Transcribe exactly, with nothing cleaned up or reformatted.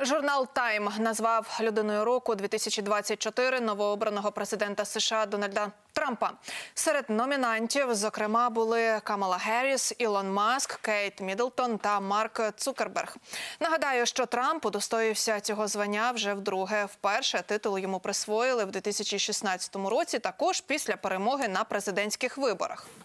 Журнал «Тайм» назвав людиною року дві тисячі двадцять чотири новообраного президента США Дональда Трампа. Серед номінантів, зокрема, були Камала Герріс, Ілон Маск, Кейт Міддлтон та Марк Цукерберг. Нагадаю, що Трамп удостоївся цього звання вже вдруге. Вперше титул йому присвоїли в дві тисячі шістнадцятому році, також після перемоги на президентських виборах.